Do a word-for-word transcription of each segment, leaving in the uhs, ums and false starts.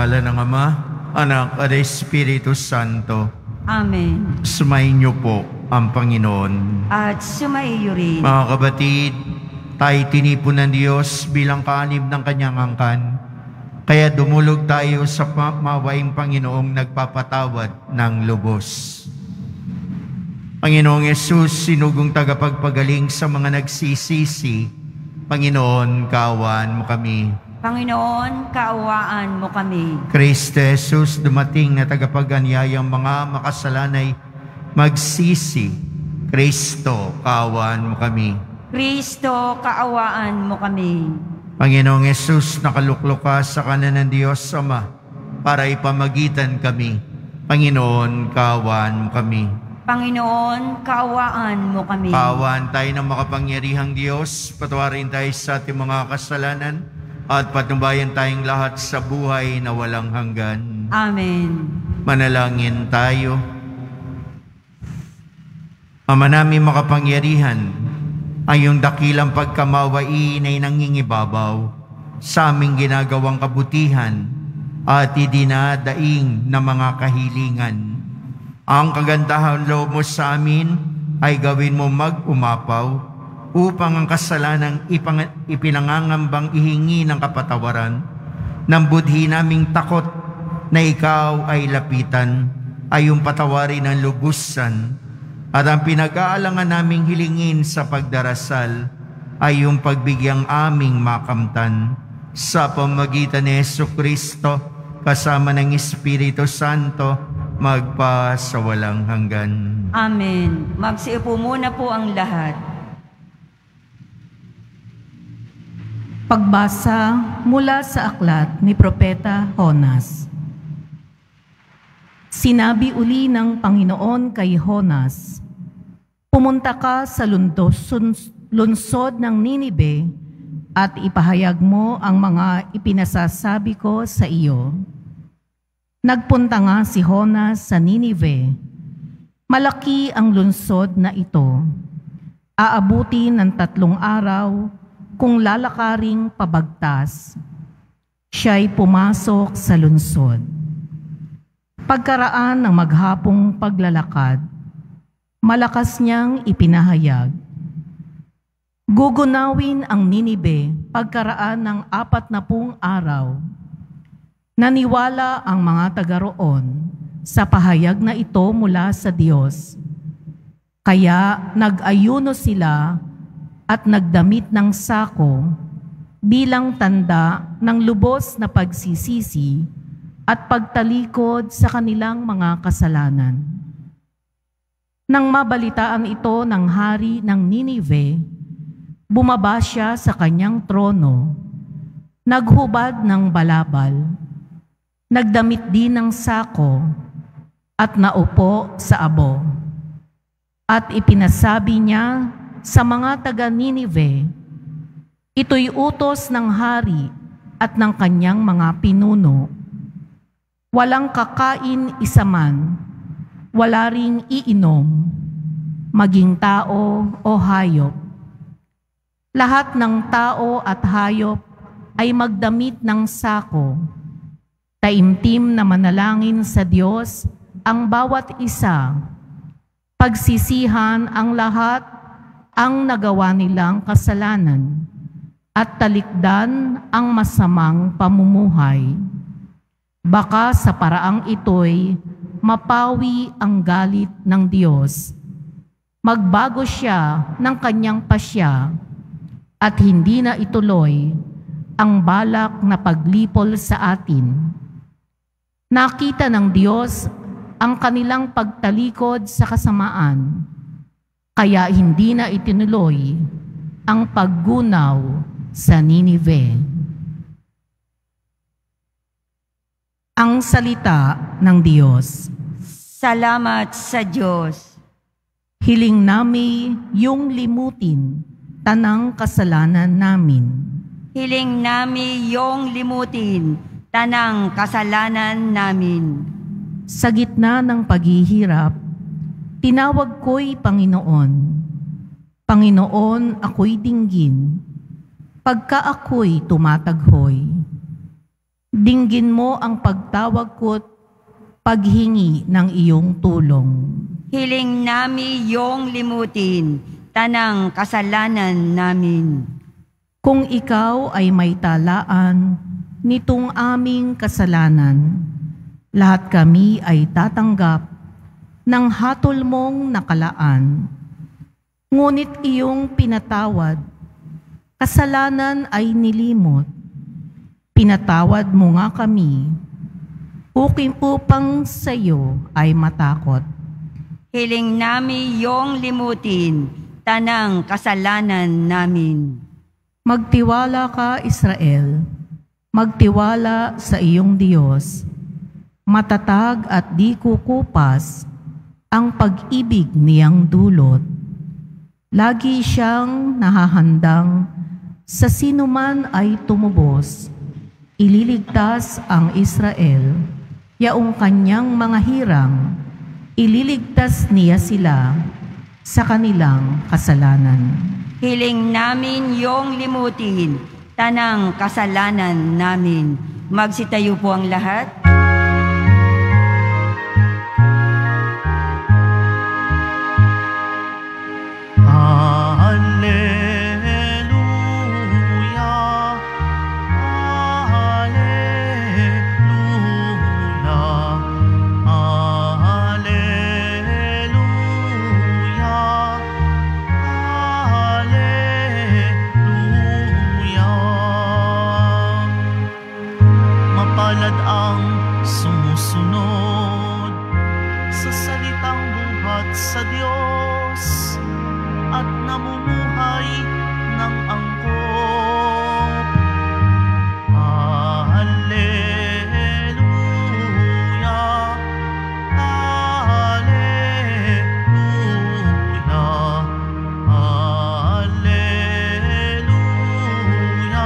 ngalan ng Ama, Anak at Espiritu Santo. Amen. Sumayin niyo po ang Panginoon. At sumaiyo rin. Mga kabatid, tayo tinipon ng Diyos bilang kaanib ng kanyang angkan. Kaya dumulog tayo sa mawaing Panginoong nagpapatawad ng lubos. Panginoong Yesus, sinugong tagapagpagaling sa mga nagsisisi, Panginoon, kaawaan mo kami. Panginoon, kaawaan mo kami. Kristo Jesus, dumating na tagapaganyayang mga makasalanay, magsisi. Kristo, kaawaan mo kami. Kristo, kaawaan mo kami. Panginoong Yesus, nakaluklok ka sa kanan ng Diyos Ama para ipamagitan kami. Panginoon, kaawaan mo kami. Panginoon, kaawaan mo kami. Kaawaan tayo ng makapangyarihang Diyos, patawarin tayo sa ating mga kasalanan, at patnubayan tayong lahat sa buhay na walang hanggan. Amen. Manalangin tayo. Ama namin makapangyarihan, ang iyong dakilang pagkamawain ay nangingibabaw sa aming ginagawang kabutihan at idinadaing na mga kahilingan. Ang kagandahan loob mo sa amin ay gawin mo mag-umapaw upang ang kasalanang ipang, ipinangangambang ihingi ng kapatawaran ng budhi naming takot na ikaw ay lapitan ay yung patawarin ng lubusan, at ang pinag-aalangan naming hilingin sa pagdarasal ay yung pagbigyang aming makamtan sa pamamagitan ni Jesucristo kasama ng Espiritu Santo magpa sa walang hanggan. Amen. Magsiupo muna po ang lahat. Pagbasa mula sa aklat ni Propeta Jonas. Sinabi uli ng Panginoon kay Jonas, "Pumunta ka sa lundos, lunsod ng Ninibe at ipahayag mo ang mga ipinasasabi ko sa iyo." Nagpunta nga si Jonas sa Ninive. Malaki ang lunsod na ito. Aabuti ng tatlong araw kung lalakaring pabagtas. Siya'y pumasok sa lunsod. Pagkaraan ng maghapong paglalakad, malakas niyang ipinahayag, gugunawin ang Ninibe pagkaraan ng apat na pung araw. Naniwala ang mga taga roon sa pahayag na ito mula sa Diyos. Kaya nag-ayuno sila at nagdamit ng sako bilang tanda ng lubos na pagsisisi at pagtalikod sa kanilang mga kasalanan. Nang mabalitaan ito ng hari ng Ninive, bumaba siya sa kanyang trono, naghubad ng balabal, nagdamit din ng sako, at naupo sa abo. At ipinasabi niya sa mga taga-Ninive, ito'y utos ng hari at ng kanyang mga pinuno. Walang kakain isa man, wala ring iinom, maging tao o hayop. Lahat ng tao at hayop ay magdamit ng sako. Taimtim na manalangin sa Diyos ang bawat isa. Pagsisihan ang lahat ang nagawa nilang kasalanan at talikdan ang masamang pamumuhay. Baka sa paraang ito'y mapawi ang galit ng Diyos. Magbago siya ng kanyang pasya at hindi na ituloy ang balak na paglipol sa atin. Nakita ng Diyos ang kanilang pagtalikod sa kasamaan, kaya hindi na itinuloy ang paggunaw sa Ninive. Ang salita ng Diyos. Salamat sa Diyos. Hiling nami yung limutin tanang kasalanan namin. Hiling nami yung limutin tanang kasalanan namin. Sa gitna ng paghihirap, tinawag ko'y Panginoon. Panginoon, ako'y dinggin, pagka ako'y tumataghoy. Dinggin mo ang pagtawag ko't paghingi ng iyong tulong. Hiling nami iyong limutin, tanang kasalanan namin. Kung ikaw ay may talaan nitong aming kasalanan, lahat kami ay tatanggap ng hatol mong nakalaan. Ngunit iyong pinatawad, kasalanan ay nilimot. Pinatawad mo nga kami, ukim upang sa iyo ay matakot. Hiling nami iyong limutin, tanang kasalanan namin. Magtiwala ka, Israel, magtiwala sa iyong Diyos. Matatag at di kukupas ang pag-ibig niyang dulot. Lagi siyang nahahandang sa sinuman ay tumubos. Ililigtas ang Israel, yaong kanyang mga hirang, ililigtas niya sila sa kanilang kasalanan. Hiling namin iyong limutin, tanang kasalanan namin. Magsitayo po ang lahat. Sa Diyos at namumuhay ng angkop. Alleluia, Alleluia, Alleluia,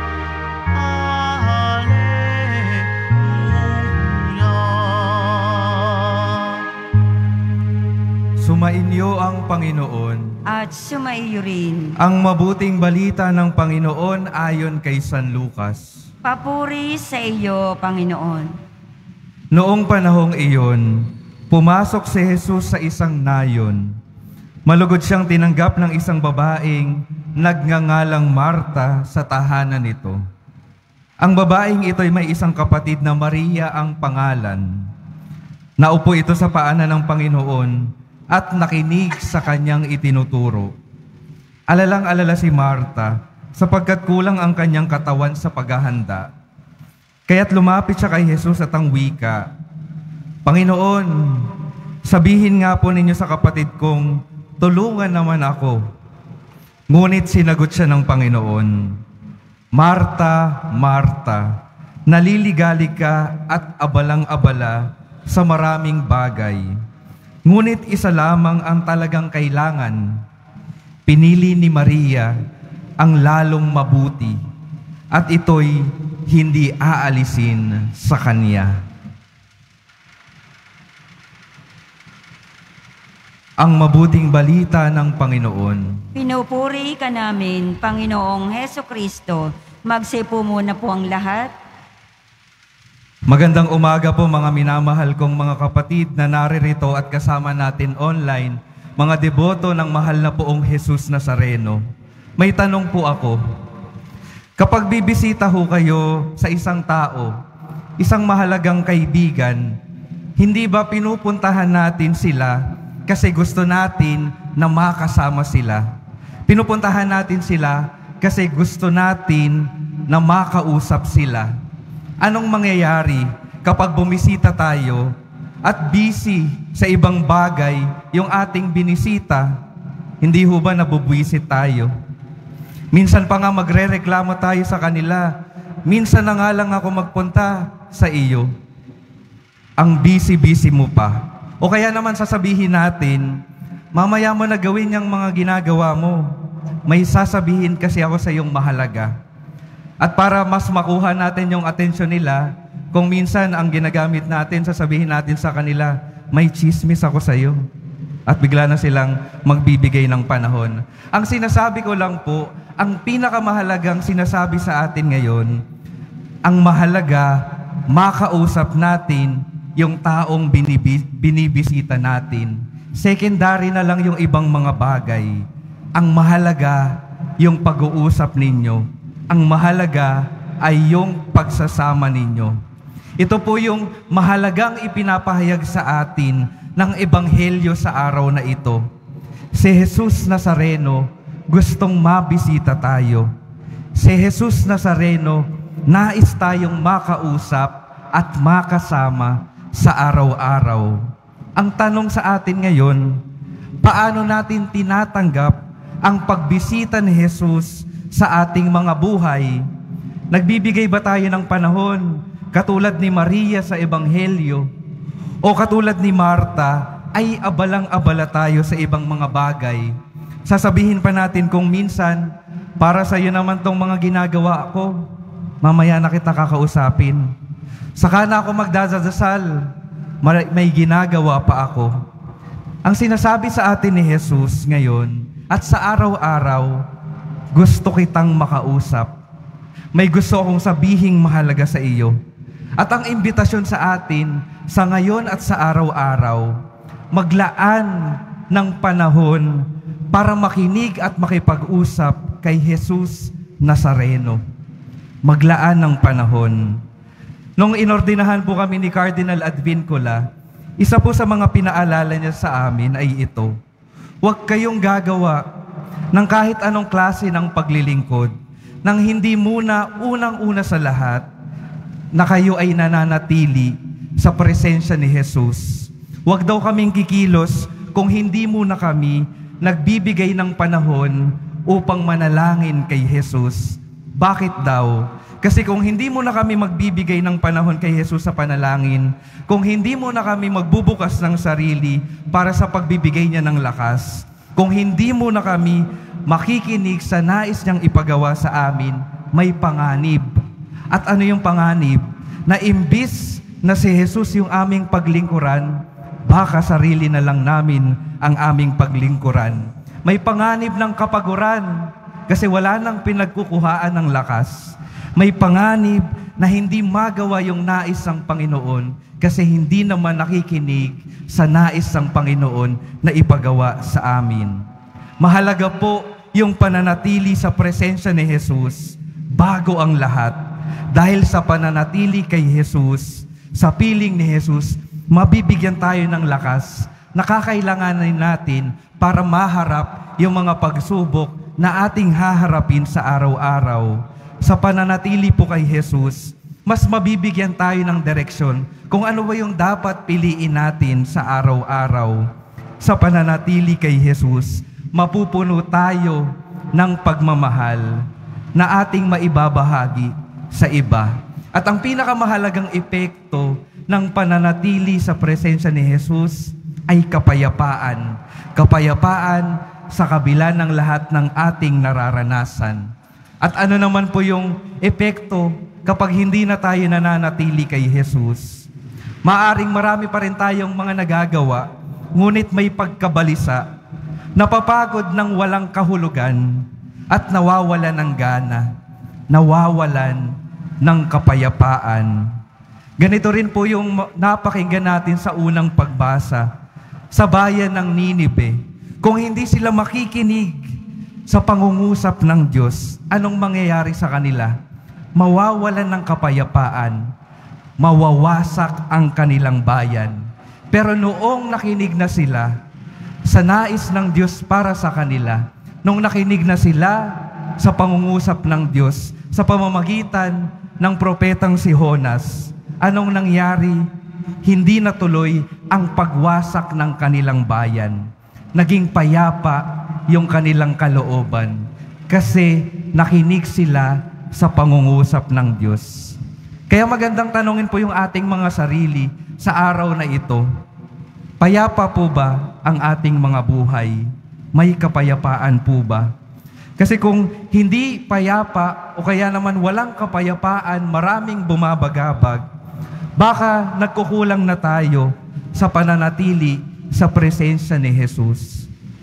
Alleluia. Sumainyo ang Panginoon. At sumaiyo rin. Ang mabuting balita ng Panginoon ayon kay San Lucas. Papuri sa iyo, Panginoon. Noong panahong iyon, pumasok si Jesus sa isang nayon. Malugod siyang tinanggap ng isang babaeng nagngangalang Marta sa tahanan nito. Ang babaeng ito'y may isang kapatid na Maria ang pangalan. Naupo ito sa paanan ng Panginoon at nakinig sa kanyang itinuturo. Alalang-alala si Marta sapagkat kulang ang kanyang katawan sa paghahanda. Kaya't lumapit siya kay Jesus at ang wika, Panginoon, sabihin nga po ninyo sa kapatid kong, tulungan naman ako. Ngunit sinagot siya ng Panginoon, Marta, Marta, naliligalig ka at abalang-abala sa maraming bagay. Ngunit isa lamang ang talagang kailangan. Pinili ni Maria ang lalong mabuti at ito'y hindi aalisin sa kanya. Ang mabuting balita ng Panginoon. Pinupuri ka namin, Panginoong Heso Kristo. Magsipo muna po ang lahat. Magandang umaga po mga minamahal kong mga kapatid na naririto at kasama natin online, mga deboto ng mahal na poong Jesus Nazareno. May tanong po ako. Kapag bibisita ho kayo sa isang tao, isang mahalagang kaibigan, hindi ba pinupuntahan natin sila kasi gusto natin na makasama sila? Pinupuntahan natin sila kasi gusto natin na makausap sila. Anong mangyayari kapag bumisita tayo at busy sa ibang bagay yung ating binisita? Hindi ho ba nabubwisit tayo? Minsan pa nga magre-reklamo tayo sa kanila. Minsan na nga lang ako magpunta sa iyo. Ang busy-busy mo pa. O kaya naman sasabihin natin, mamaya mo na gawin yung mga ginagawa mo. May sasabihin kasi ako sa iyong mahalaga. At para mas makuha natin yung atensyon nila, kung minsan ang ginagamit natin, sasabihin natin sa kanila, may chismis ako sa iyo. At bigla na silang magbibigay ng panahon. Ang sinasabi ko lang po, ang pinakamahalagang sinasabi sa atin ngayon, Ang mahalaga, makausap natin yung taong binibi- binibisita natin. Secondary na lang yung ibang mga bagay. Ang mahalaga, yung pag-uusap ninyo. Ang mahalaga ay yung pagsasama ninyo. Ito po yung mahalagang ipinapahayag sa atin ng Ebanghelyo sa araw na ito. Si Jesus Nazareno gustong mabisita tayo. Si Jesus Nazareno nais tayong makausap at makasama sa araw-araw. Ang tanong sa atin ngayon, paano natin tinatanggap ang pagbisita ni Jesus sa ating mga buhay? Nagbibigay ba tayo ng panahon katulad ni Maria sa Ebanghelyo? O katulad ni Marta, ay abalang-abala tayo sa ibang mga bagay? Sasabihin pa natin kung minsan, para sa iyo naman tong mga ginagawa ko, mamaya na kita kakausapin. Saka na ako magdadasal, may ginagawa pa ako. Ang sinasabi sa atin ni Jesus ngayon, at sa araw-araw, gusto kitang makausap. May gusto akong sabihing mahalaga sa iyo. At ang imbitasyon sa atin, sa ngayon at sa araw-araw, maglaan ng panahon para makinig at makipag-usap kay Jesus Nazareno. Maglaan ng panahon. Nung inordinahan po kami ni Cardinal Advincula, isa po sa mga pinaalala niya sa amin ay ito: huwag kayong gagawa ng kahit anong klase ng paglilingkod nang hindi muna unang-una sa lahat na kayo ay nananatili sa presensya ni Jesus. Huwag daw kaming kikilos kung hindi muna kami nagbibigay ng panahon upang manalangin kay Jesus. Bakit daw? Kasi kung hindi mo na kami magbibigay ng panahon kay Jesus sa panalangin, kung hindi mo na kami magbubukas ng sarili para sa pagbibigay niya ng lakas, kung hindi mo na kami makikinig sa nais niyang ipagawa sa amin, may panganib. At ano yung panganib? Na imbis na si Jesus yung aming paglingkuran, baka sarili na lang namin ang aming paglingkuran. May panganib ng kapaguran kasi wala nang pinagkukuhaan ng lakas. May panganib na hindi magawa yung nais ng Panginoon kasi hindi naman nakikinig sa nais ng Panginoon na ipagawa sa amin. Mahalaga po yung pananatili sa presensya ni Jesus bago ang lahat. Dahil sa pananatili kay Jesus, sa piling ni Jesus, mabibigyan tayo ng lakas na kakailanganin natin para maharap yung mga pagsubok na ating haharapin sa araw-araw. Sa pananatili po kay Jesus, mas mabibigyan tayo ng direksyon kung ano ba yung dapat piliin natin sa araw-araw. Sa pananatili kay Jesus, mapupuno tayo ng pagmamahal na ating maibabahagi sa iba. At ang pinakamahalagang epekto ng pananatili sa presensya ni Jesus ay kapayapaan. Kapayapaan sa kabila ng lahat ng ating nararanasan. At ano naman po yung epekto kapag hindi na tayo nananatili kay Jesus? Maaring marami pa rin tayong mga nagagawa, ngunit may pagkabalisa, napapagod ng walang kahulugan, at nawawalan ng gana, nawawalan ng kapayapaan. Ganito rin po yung napakinggan natin sa unang pagbasa sa bayan ng Ninive. Kung hindi sila makikinig sa pangungusap ng Diyos, anong mangyayari sa kanila? Mawawalan ng kapayapaan, mawawasak ang kanilang bayan. Pero noong nakinig na sila sa nais ng Diyos para sa kanila, nung nakinig na sila sa pangungusap ng Diyos sa pamamagitan ng propetang si Jonas, anong nangyari? Hindi natuloy ang pagwasak ng kanilang bayan. Naging payapa yung kanilang kalooban kasi nakinig sila sa pangungusap ng Diyos. Kaya magandang tanungin po yung ating mga sarili sa araw na ito. Payapa po ba ang ating mga buhay? May kapayapaan po ba? Kasi kung hindi payapa o kaya naman walang kapayapaan, maraming bumabagabag, baka nagkukulang na tayo sa pananatili sa presensya ni Jesus.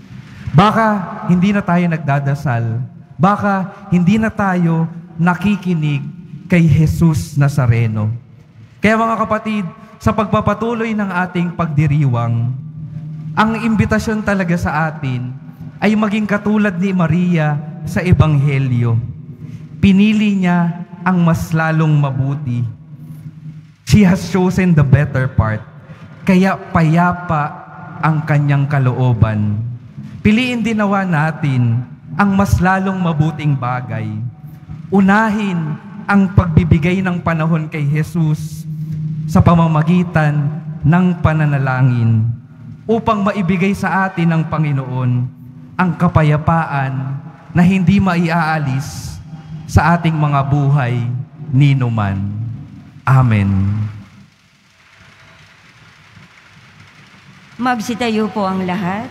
Baka hindi na tayo nagdadasal. Baka hindi na tayo nakikinig kay Jesus Nazareno. Kaya mga kapatid, sa pagpapatuloy ng ating pagdiriwang, ang imbitasyon talaga sa atin ay maging katulad ni Maria sa Ebanghelyo. Pinili niya ang mas lalong mabuti. She has chosen the better part. Kaya payapa ang kanyang kalooban. Piliin din nawa natin ang mas lalong mabuting bagay. Unahin ang pagbibigay ng panahon kay Jesus sa pamamagitan ng pananalangin upang maibigay sa atin ng Panginoon ang kapayapaan na hindi maiaalis sa ating mga buhay ninuman. Amen. Magsitayo po ang lahat.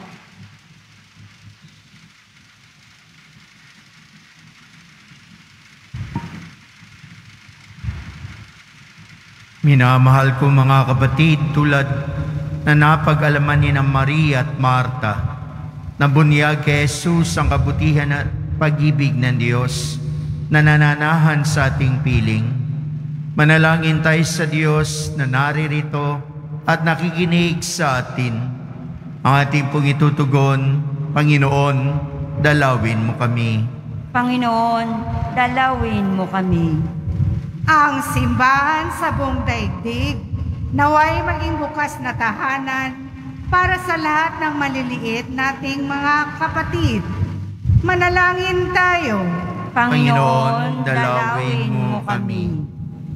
Minamahal ko mga kapatid, tulad na napag-alaman ni na Maria at Marta, na bunyag kay Jesus ang kabutihan at pag-ibig ng Diyos na nananahan sa ating piling. Manalangin tayo sa Diyos na naririto at nakikinig sa atin. Ang ating pong itutugon, Panginoon, dalawin mo kami. Panginoon, dalawin mo kami. Ang simbahan sa buong daigdig, naway maging bukas na tahanan para sa lahat ng maliliit nating mga kapatid. Manalangin tayo. Panginoon, dalawin mo kami.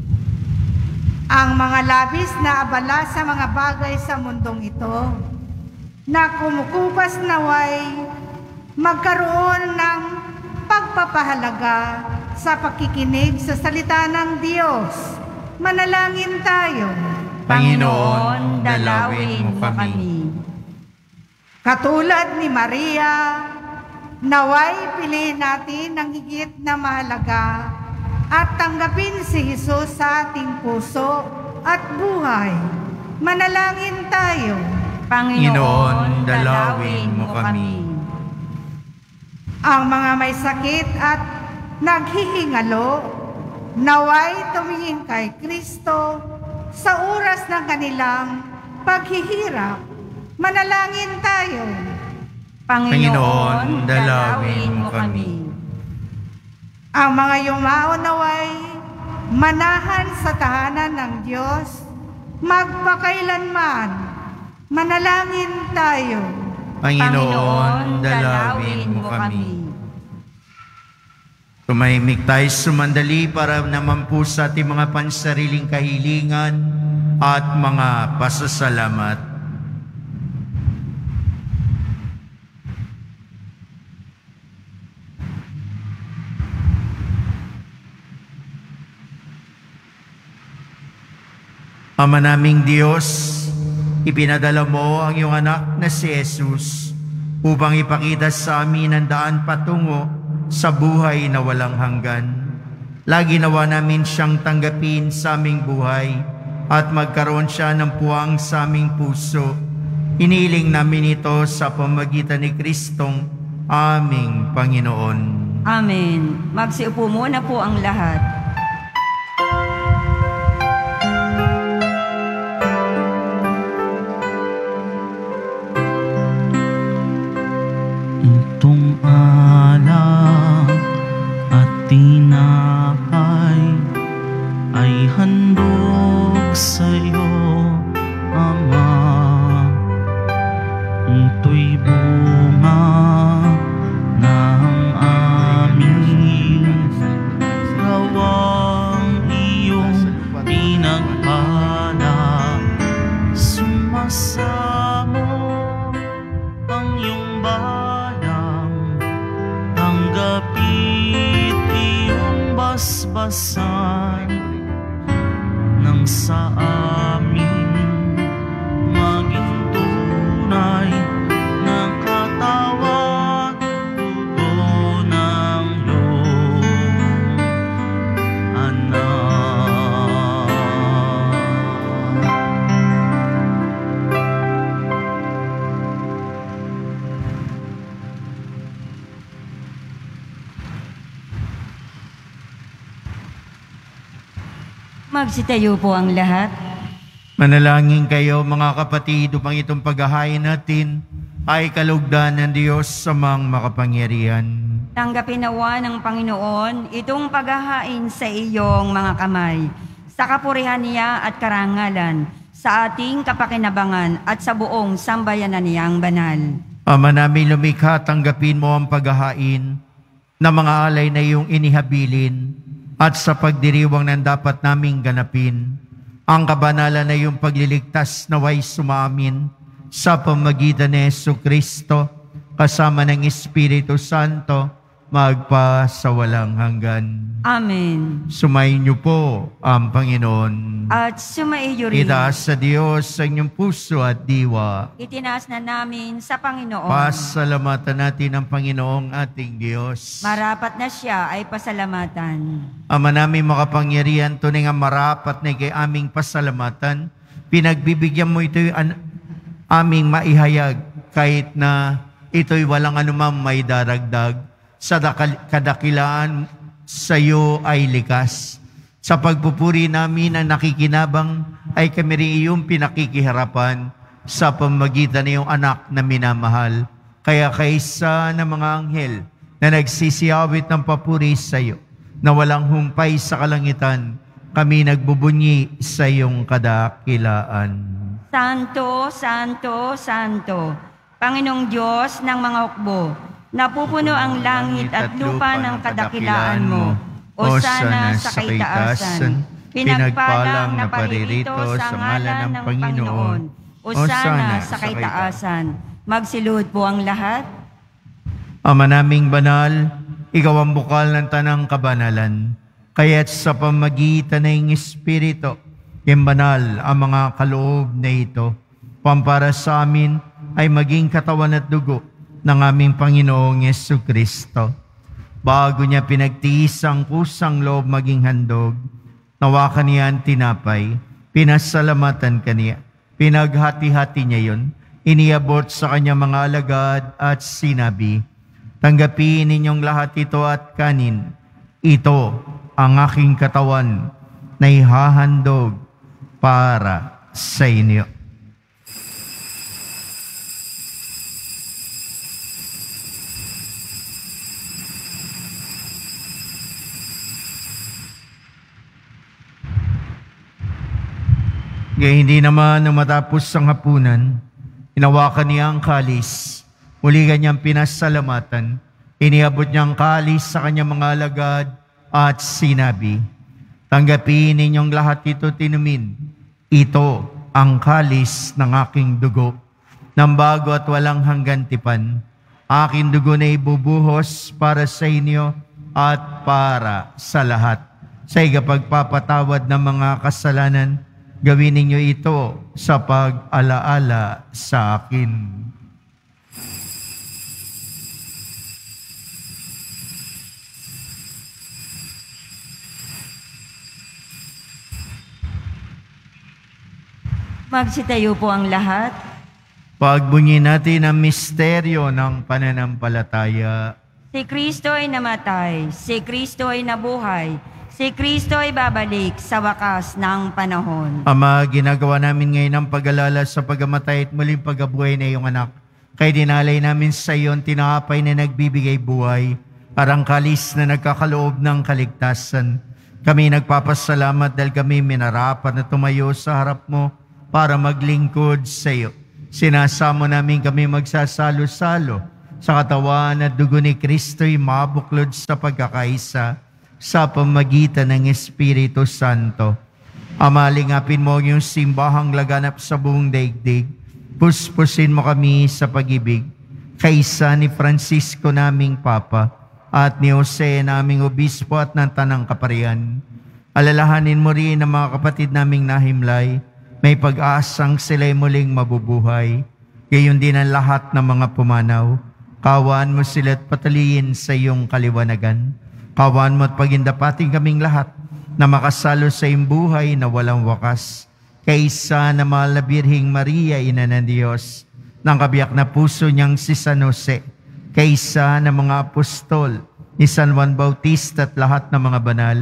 Ang mga labis na abala sa mga bagay sa mundong ito, na kumukupas naway magkaroon ng pagpapahalaga sa pakikinig sa salita ng Diyos. Manalangin tayo. Panginoon, dalawin mo kami. Katulad ni Maria, naway piliin natin ang higit na mahalaga at tanggapin si Jesus sa ating puso at buhay. Manalangin tayo. Panginoon, dalawin mo kami. Ang mga may sakit at naghihingalo, naway tumingin kay Kristo sa oras ng kanilang paghihirap. Manalangin tayo. Panginoon, dalawin mo kami. Ang mga yumao naway manahan sa tahanan ng Diyos magpakailanman. Manalangin tayo. Panginoon, dalawin mo kami. Tumahimik tayo sumandali para naman po sa ating mga pansariling kahilingan at mga pasasalamat. Ama naming Diyos, ipinadala mo ang iyong anak na si Jesus upang ipakita sa amin ang daan patungo sa buhay na walang hanggan. Lagi nawa namin siyang tanggapin sa aming buhay at magkaroon siya ng puwang sa aming puso. Iniling namin ito sa pamamagitan ni Kristong aming Panginoon. Amen. Magsiupo muna po ang lahat. Itong alak at tinapay ay handog sa'yo, Ama. Ito'y bunga ng aming gawa. Magsitayo po ang lahat. Manalangin kayo mga kapatid upang itong paghahain natin ay kalugdan ng Diyos sa mga makapangyarihan. Tanggapin nawa ng Panginoon itong paghahain sa iyong mga kamay, sa kapurihan niya at karangalan, sa ating kapakinabangan at sa buong sambayanan niyang banal. Ama namin lumikha, tanggapin mo ang paghahain na mga alay na iyong inihabilin at sa pagdiriwang ng dapat naming ganapin, ang kabanalan na iyong pagliligtas naway sumamin sa pamagitan ni Jesucristo kasama ng Espiritu Santo magpa sa walang hanggan. Amen. Sumayin niyo po ang Panginoon. At sumaiyo rin. Itaas sa Diyos sa inyong puso at diwa. Itinaas na namin sa Panginoon. Pasalamatan natin ang Panginoong ating Diyos. Marapat na siya ay pasalamatan. Ama namin makapangyarihan, tunay nga marapat na kay aming pasalamatan. Pinagbibigyan mo ito'y an- aming maihayag kahit na ito'y walang anumang may daragdag. Sa dakal- kadakilaan sa iyo ay likas. Sa pagpupuri namin ang nakikinabang ay kami rin iyong pinakikiharapan sa pamagitan ng iyong anak na minamahal. Kaya kaysa ng mga anghel na nagsisiyawit ng papuri sa iyo, na walang humpay sa kalangitan, kami nagbubunyi sa iyong kadakilaan. Santo, Santo, Santo, Panginoong Diyos ng mga hukbo, napupuno ang langit at lupa ng kadakilaan mo. Hosana sa kaitaasan, pinagpalang na paririto sa ngalan ng Panginoon. Hosana sa kaitaasan. Magsilud po ang lahat. Ama naming banal, ikaw ang bukal ng tanang kabanalan. Kaya't sa pamagitan ng Espiritu, yung banal ang mga kaloob na ito, pampara sa amin ay maging katawan at dugo ng aming Panginoong Jesucristo. Bago niya pinagtiis ang kusang loob maging handog, nawakan niya ang tinapay, pinasalamatan kaniya, pinaghati-hati niya yun, iniabot sa kanya mga alagad at sinabi, tanggapin ninyong lahat ito at kanin. Ito ang aking katawan na ihahandog para sa inyo. Gaya hindi naman nung matapos ang hapunan, inawakan niya ang kalis, muli kanyang pinasalamatan, iniabot niya ang kalis sa kanyang mga alagad at sinabi, tanggapin ninyong lahat ito tinumin, ito ang kalis ng aking dugo, ng bago at walang hanggan tipan, aking dugo na ibubuhos para sa inyo at para sa lahat, sa ikapagpapatawad ng mga kasalanan. Gawin ninyo ito sa pag-alaala sa akin. Magsitayo po ang lahat. Pagbunyi natin ang misteryo ng pananampalataya. Si Kristo ay namatay, si Kristo ay nabuhay, si Kristo ay babalik sa wakas ng panahon. Ama, ginagawa namin ngayon ang pag-alala sa pagamatay at muling pagkabuhay na iyong anak. Kaya dinalay namin sa iyo ang tinapay na nagbibigay buhay, parang kalis na nagkakaloob ng kaligtasan. Kami nagpapasalamat dahil kami minarapat na tumayo sa harap mo para maglingkod sa iyo. Sinasamo namin kami magsasalo-salo sa katawan at dugo ni Kristo'y mabuklod sa pagkakaisa sa pamagitan ng Espiritu Santo. Amalingapin mo yung simbahang laganap sa buong daigdig. Puspusin mo kami sa pag-ibig, kaysa ni Francisco naming Papa at ni Jose naming Obispo at ng Tanang Kaparian. Alalahanin mo rin ang mga kapatid naming nahimlay, may pag-asang sila'y muling mabubuhay. Gayon din ang lahat ng mga pumanaw. Kawaan mo sila't pataliin sa iyong kaliwanagan. Kawaan mo at pagindapating kaming lahat na makasalo sa iyong buhay na walang wakas. Kaysa na mahal na Birheng Maria, Ina ng Diyos, ng kabiyak na puso niyang si San Jose, kaysa na mga apostol, ni San Juan Bautista at lahat ng mga banal,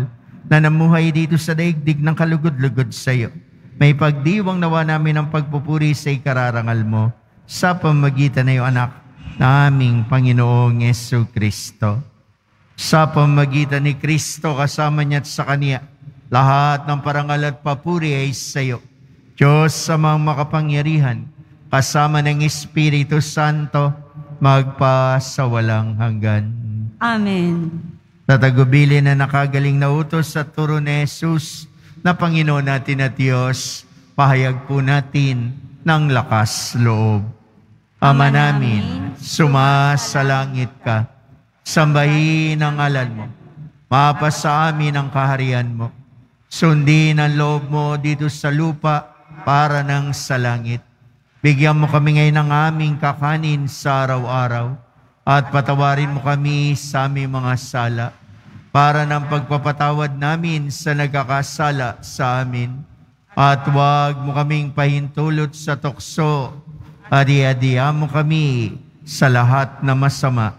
na namuhay dito sa daigdig ng kalugod-lugod sa iyo. May pagdiwang nawa namin ang pagpupuri sa ikararangal mo sa pamagitan ng iyong anak na aming Panginoong Yesu Kristo. Sa pamagitan ni Kristo kasama niya at sa Kanya, lahat ng parangal at papuri ay sa iyo. Diyos sa mga makapangyarihan, kasama ng Espiritu Santo, magpa sa walang hanggan. Amen. Tatagubili na nakagaling na utos sa turo ni Jesus na Panginoon natin at Diyos, pahayag po natin ng lakas loob. Ama namin, sumasalangit ka, sambahin ang ngalan mo, mapasa amin ang kaharian mo, sundin ang loob mo dito sa lupa para ng sa langit. Bigyan mo kami ngayon ng aming kakanin sa araw-araw at patawarin mo kami sa aming mga sala para ng pagpapatawad namin sa nagkakasala sa amin. At huwag mo kaming pahintulot sa tukso at iadiya mo kami sa lahat na masama.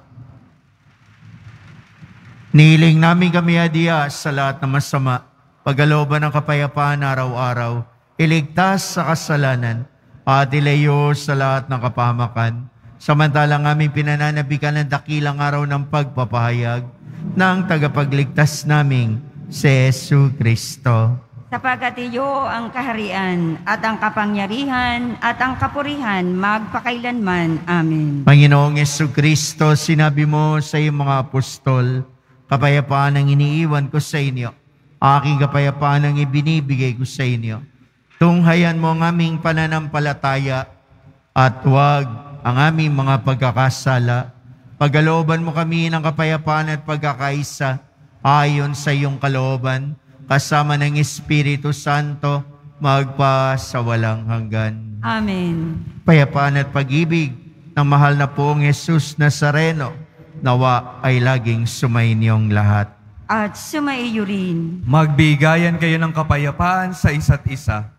Niling namin kami adiya sa lahat na masama, pagkalooban ng kapayapaan araw-araw, iligtas sa kasalanan, at ilayo sa lahat ng kapahamakan, samantalang aming pinananabikan ng dakilang araw ng pagpapahayag ng tagapagligtas naming si Yesu Kristo. Sapagkat iyo ang kaharian at ang kapangyarihan at ang kapurihan magpakailanman. Amen. Panginoong Yesu Kristo, sinabi mo sa iyong mga apostol, kapayapaan ang iniiwan ko sa inyo, aking kapayapaan ang ibinibigay ko sa inyo. Tunghayan mo ang aming pananampalataya at huwag ang aming mga pagkakasala. Pagkalooban mo kami ng kapayapaan at pagkakaisa ayon sa iyong kalooban, kasama ng Espiritu Santo, magpa sa walang hanggan. Amen. Payapaan at pag-ibig ng mahal na poong Jesus Nazareno, nawa ay laging sumainyong lahat. At sumaiyo rin. Magbigayan kayo ng kapayapaan sa isa't isa.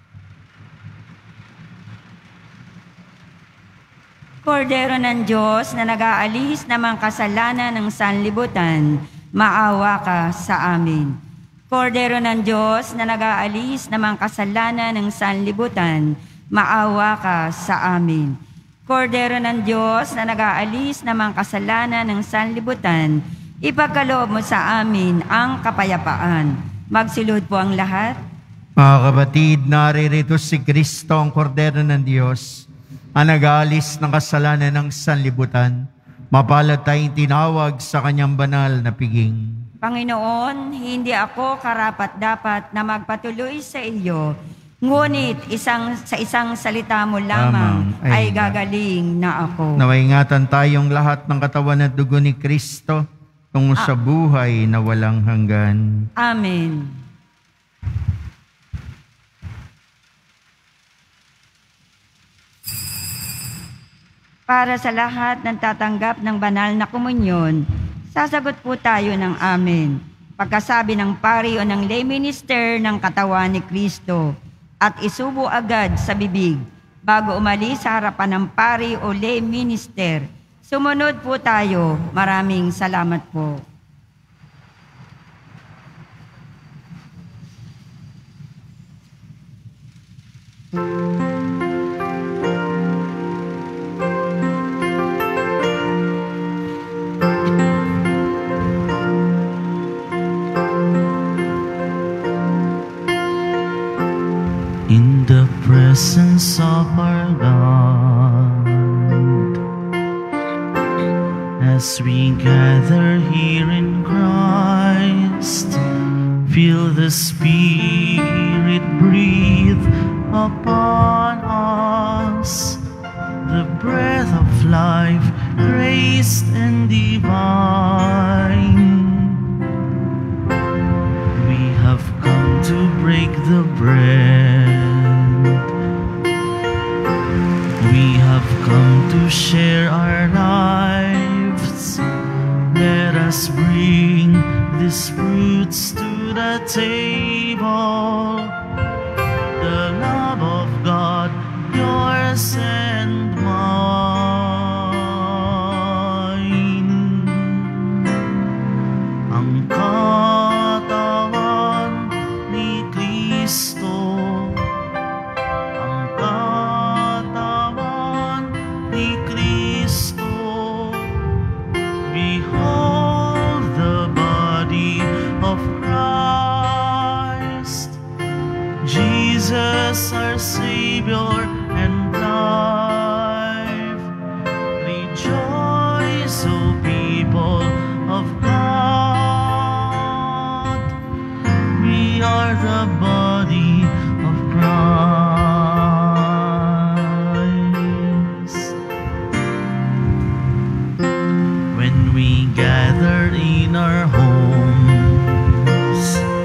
Kordero ng Diyos na nag-aalis ng mga kasalanan ng sanlibutan, maawa ka sa amin. Kordero ng Diyos na nag-aalis ng mga kasalanan ng sanlibutan, maawa ka sa amin. Kordero ng Diyos na nag-aalis ng mga kasalanan ng sanlibutan, ipagkaloob mo sa amin ang kapayapaan. Magsilod po ang lahat. Mga kapatid, naririto si Kristo ang Kordero ng Diyos, ang nag-aalis ng kasalanan ng sanlibutan. Mapalad tayong tinawag sa kanyang banal na piging. Panginoon, hindi ako karapat-dapat na magpatuloy sa iyo, ngunit isang, sa isang salita mo lamang Lamang ay ay gagaling na ako. Naway ingatan tayong lahat ng katawan at dugo ni Kristo tungo sa buhay na walang hanggan. Amen. Para sa lahat ng tatanggap ng banal na komunyon, sasagot po tayo ng amen. Pagkasabi ng pari o ng lay minister ng katawan ni Kristo at isubo agad sa bibig bago umalis sa harapan ng pari o lay minister. Sumunod po tayo. Maraming salamat po. In the presence of our God, as we gather here in Christ, feel the Spirit breathe upon us, the breath of life, grace and divine. We have come to break the bread. We have come to share our lives. Let us bring these fruits to the table. The love of God, yours and mine. Ang katawan together in our homes,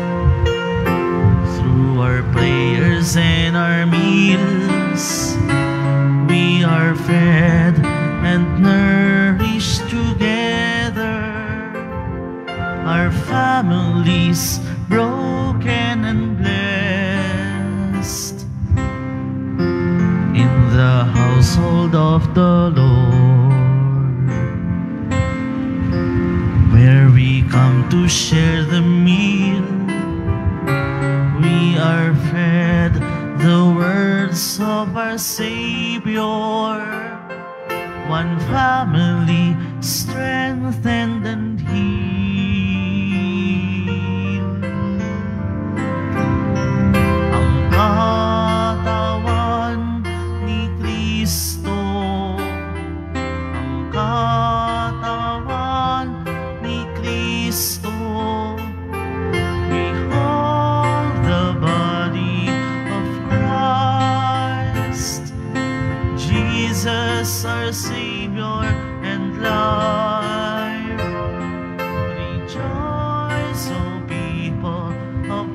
through our prayers and our meals, we are fed and nourished together. Our families broken and blessed in the household of the Lord, where we come to share the meal. We are fed the words of our Savior, one family strengthened and healed. Ang katawan ni Kristo, ang katawan ni Kristo. Behold the body of Christ, Jesus our Savior and life. Rejoice, O people of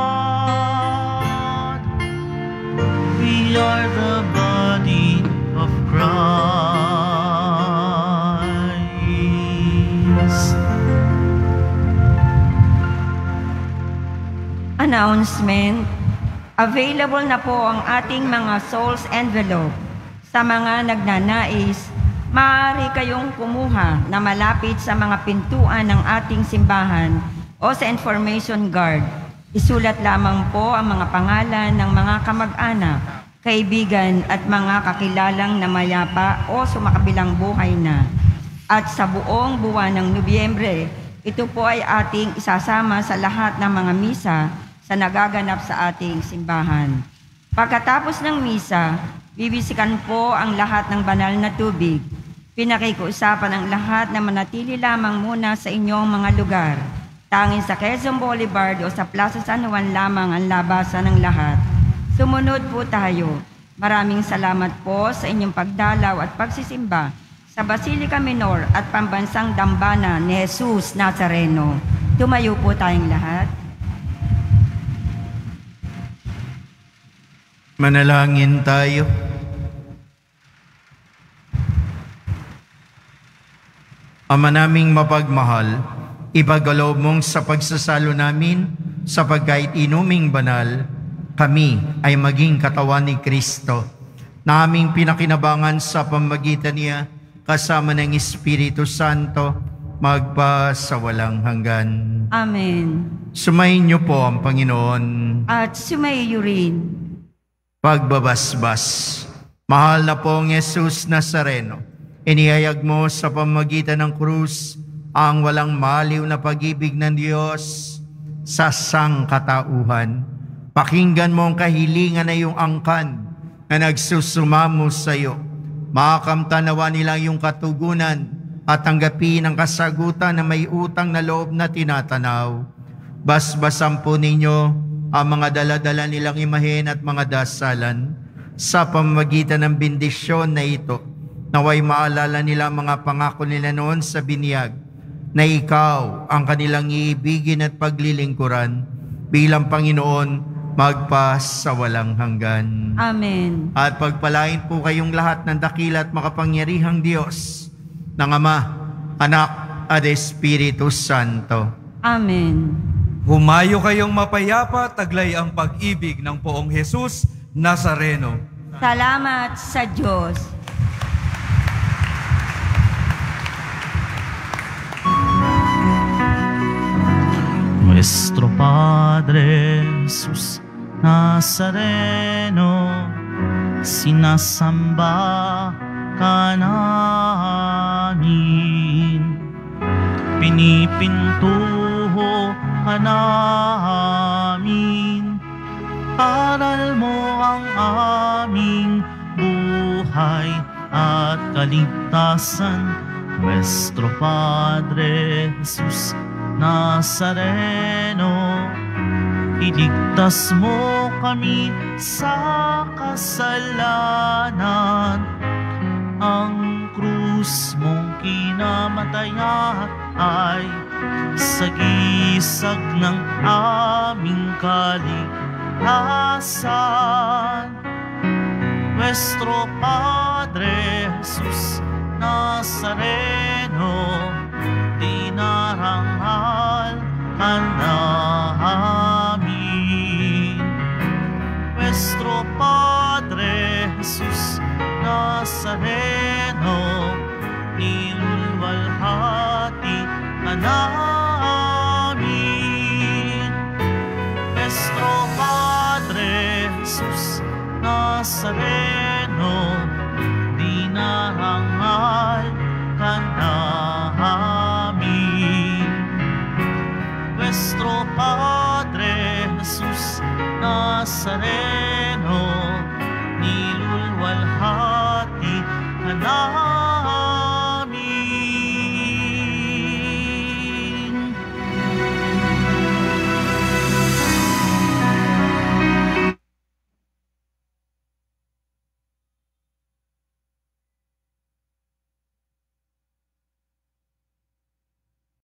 God, we are the body of Christ. Announcement. Available na po ang ating mga souls envelope. Sa mga nagnanais, maaari kayong kumuha na malapit sa mga pintuan ng ating simbahan o sa information guard. Isulat lamang po ang mga pangalan ng mga kamag-anak, kaibigan at mga kakilalang namayapa o sumakabilang buhay na. At sa buong buwan ng Nobyembre, ito po ay ating isasama sa lahat ng mga misa sa nagaganap sa ating simbahan. Pagkatapos ng misa, bibisikan po ang lahat ng banal na tubig. Pinakikiusapan ang lahat na manatili lamang muna sa inyong mga lugar. Tanging sa Quezon Boulevard o sa Plaza San Juan lamang ang labasan ng lahat. Sumunod po tayo. Maraming salamat po sa inyong pagdalaw at pagsisimba sa Basilica Minor at Pambansang Dambana ni Jesus Nazareno. Tumayo po tayong lahat. Manalangin tayo. Ama naming mapagmahal, ipagkaloob mong sa pagsasalo namin sa pagkait inuming banal, kami ay maging katawan ni Kristo, na aming pinakinabangan sa pamagitan niya kasama ng Espiritu Santo, magpa sa walang hanggan. Amen. Sumayin niyo po ang Panginoon. At sumayo rin. Pagbabasbas. Mahal na pong Jesus Nazareno, inihayag mo sa pamagitan ng krus ang walang maliw na pag-ibig ng Diyos sa sangkatauhan. Pakinggan mo ang kahilingan na iyong angkan na nagsusumamo sa iyo. Makakamtanawa nila iyong katugunan at tanggapin ang kasagutan na may utang na loob na tinatanaw. Basbasan po ninyo ang mga dala-dala nilang imahen at mga dasalan sa pamamagitan ng bendisyon na ito. Naway maalala nila mga pangako nila noon sa binyag na ikaw ang kanilang iibigin at paglilingkuran bilang Panginoon magpa sa walang hanggan. Amen. At pagpalain po kayong lahat ng dakila at makapangyarihang Diyos ng Ama, Anak at Espiritu Santo. Amen. Humayo kayong mapayapa, taglay ang pag-ibig ng poong Jesus Nazareno. Salamat sa Diyos. Nuestro Padre Jesus Nazareno, sinasamba ka namin, pinipintuho ka namin, aral mo ang aming buhay at kaligtasan. Nuestro Padre Jesus Nazareno, iligtas mo kami sa kasalanan. Ang krus mong kinamatayan ay sagisag ng aming kaligtasan. Nuestro Padre Jesus Nazareno, dinarangal ka namin. Nuestro Padre Jesus Nazareno, nilulwalhati ka namin. Nuestro Padre Jesus Nazareno,